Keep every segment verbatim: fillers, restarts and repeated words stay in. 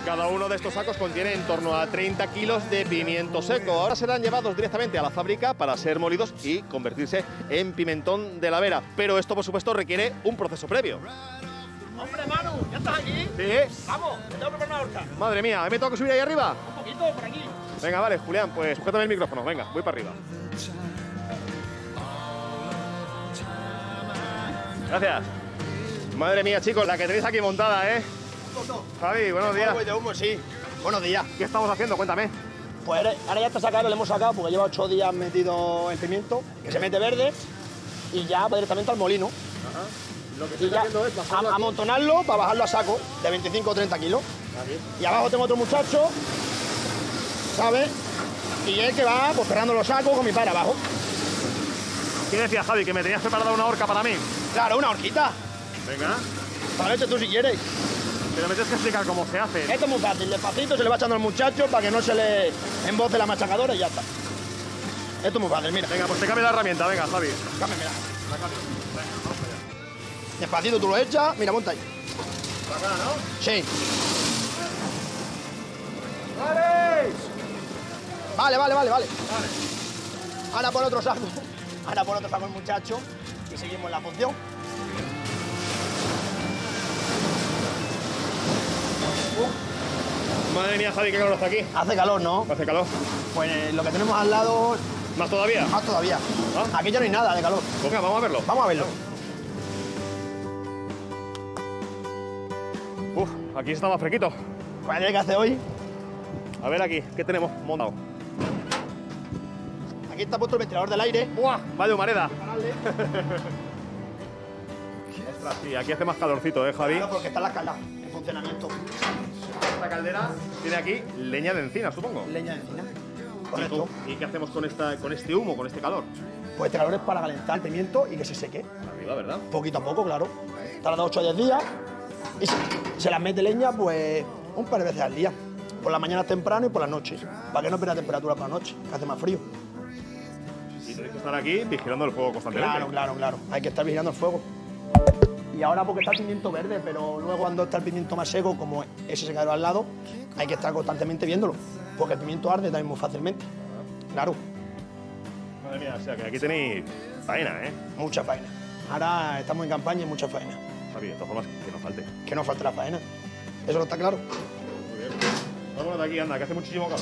Cada uno de estos sacos contiene en torno a treinta kilos de pimiento seco. Ahora serán llevados directamente a la fábrica para ser molidos y convertirse en pimentón de la Vera. Pero esto, por supuesto, requiere un proceso previo. ¡Hombre, Manu! ¿Ya estás aquí? Sí. Vamos, te tengo que preparar una horca. Madre mía, ¿me tengo que subir ahí arriba? Un poquito, por aquí. Venga, vale, Julián, pues sujétame el micrófono. Venga, voy para arriba. Gracias. Madre mía, chicos, la que tenéis aquí montada, ¿eh? Javi, buenos días. De humo, sí. Buenos días. ¿Qué estamos haciendo? Cuéntame. Pues ahora ya está sacado, lo hemos sacado porque lleva ocho días metido el pimiento, que se mete verde, y ya va directamente al molino. Ajá. Lo que Y estoy ya haciendo es bajarlo a- aquí. amontonarlo para bajarlo a saco de veinticinco o treinta kilos. Y abajo tengo otro muchacho, ¿sabes? Y él que va pues cerrando los sacos con mi padre abajo. ¿Qué decías, Javi? ¿Que me tenías preparada una horca para mí? Claro, una horquita. Venga. Para eso tú si quieres. Pero me tienes que explicar cómo se hace. Esto es muy fácil, despacito se le va echando al muchacho para que no se le emboce la machacadora y ya está. Esto es muy fácil, mira. Venga, pues te cambio la herramienta. Venga, Javi. Dame, mira. Despacito tú lo echas, mira, monta ahí. Acá, ¿no? Sí. ¡Vale! Vale, vale, vale, vale. Ahora por otro saco. Ahora por otro saco el muchacho y seguimos la función. Madre mía, Javi, qué calor está aquí. Hace calor, ¿no? Hace calor. Pues eh, lo que tenemos al lado, ¿Más todavía? más todavía. ¿Ah? Aquí ya no hay nada de calor. Venga, vamos a verlo. Vamos a verlo. Uf, aquí está más fresquito. Pues ¿qué hace hoy? A ver aquí, ¿qué tenemos montado? Aquí está puesto el ventilador del aire. ¡Buah! Vaya humareda. Pararle. Ostras, sí, aquí hace más calorcito, ¿eh, Javi? Claro, porque está la escala en funcionamiento. Esta caldera tiene aquí leña de encina, supongo. Leña de encina. ¿Y, Correcto. cómo- ¿Y qué hacemos con, esta, con este humo, con este calor? Pues este calor es para calentar el pimiento y que se seque. Arriba, ¿verdad? Poquito a poco, claro. Tarda ocho o diez días y se, se las mete leña pues un par de veces al día. Por las mañanas temprano y por las noches. Para que no pierda temperatura por la noche, que hace más frío. Y tenéis que estar aquí vigilando el fuego constantemente. Claro, claro, claro. Hay que estar vigilando el fuego. Y ahora porque está el pimiento verde, pero luego cuando está el pimiento más seco, como ese se quedó al lado, hay que estar constantemente viéndolo. Porque el pimiento arde también muy fácilmente. Claro, Madre mía, o sea que aquí tenéis faena, ¿eh? mucha faena. Ahora estamos en campaña y mucha faena. Javi, de todas formas, que no falte. Que no falte la faena. Eso no está claro. Muy bien. Vámonos de aquí, anda, que hace muchísimo calor.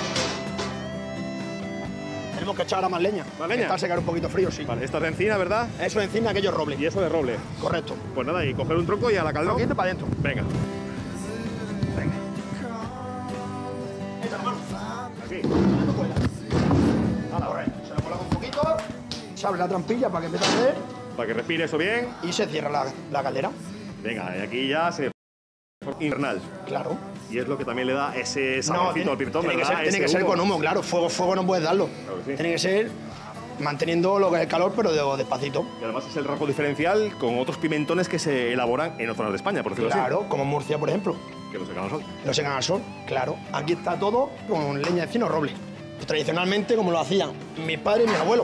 Tenemos que echar ahora más leña. ¿Más leña? Está secar un poquito frío, sí. Vale, esta es de encina, ¿verdad? Eso es encina, aquello es roble. Y eso de roble. Correcto. Pues nada, y coger un tronco y a la calor. Tronquito para adentro. Venga. Venga. Echa la mano. Aquí. No cuela. Ahora, correcto. Se lo coloca un poquito. Se abre la trampilla para que empiece a arder Para que respire eso bien. y se cierra la, la caldera. Venga, y aquí ya se... Infernal. Claro. Y es lo que también le da ese saborcito tiene, al pimentón, tiene que ¿verdad? ser, tiene Ese que ser humo. con humo, claro. Fuego, fuego no puedes darlo. Claro que sí. Tiene que ser manteniendo lo que es el calor, pero de- despacito. Y además es el rasgo diferencial con otros pimentones que se elaboran en otras zonas de España, por decirlo Claro, como en Murcia, por ejemplo. así. Que lo secan al sol. Lo secan al sol, claro. Aquí está todo con leña de encino o roble. Tradicionalmente, como lo hacían mi padre y mi abuelo.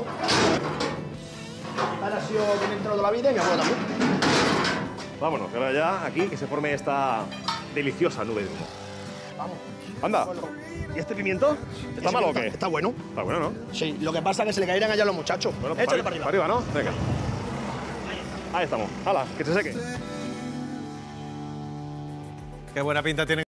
Mi padre ha sido pimentero toda la vida y mi abuelo también. Vámonos, que ahora ya aquí que se forme esta deliciosa nube de humo. Vamos. Anda. ¿Y este pimiento? ¿Está Ese malo o está- qué? Está bueno. Está bueno, ¿no? Sí, lo que pasa es que se le caerán allá a los muchachos. Bueno, pues Échale para arriba. Para arriba, ¿no? Venga. Ahí estamos. ¡Hala! Que se seque. Qué buena pinta tiene.